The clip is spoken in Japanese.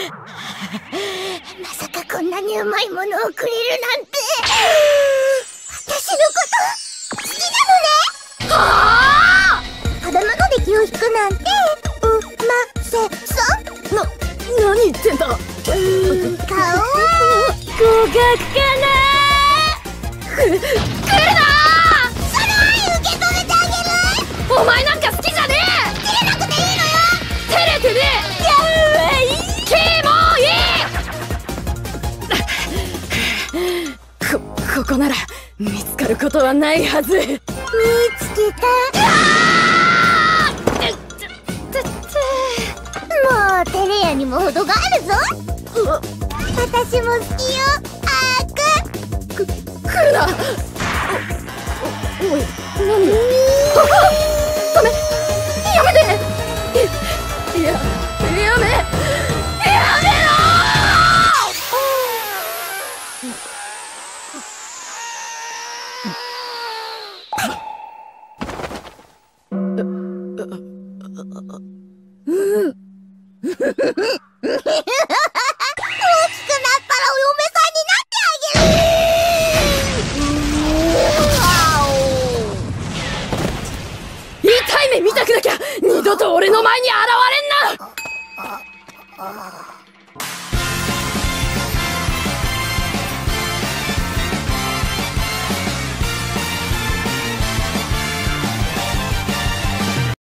まさかこんなにうまいものをくれるなんて。私のこと好きなのね。はあ。食べ物で気を引くなんてうませそう。 何言ってんだ。 かわいい。 合格かな。来るなー。 その愛受け止めてあげる。 お前なんか好きじゃねえ。 照れなくていいのよ。 照れてねえ。やばい。キモい。ここなら見つかることはないはず。見つけた。もう照れ屋にも程があるぞ。私も好きよ、あーくん。 来るな。おい、何？ダメ。やめて。やめろ。 大きくなったらお嫁さんになってあげる。 痛い目見たくなきゃ二度と俺の前に現れんな。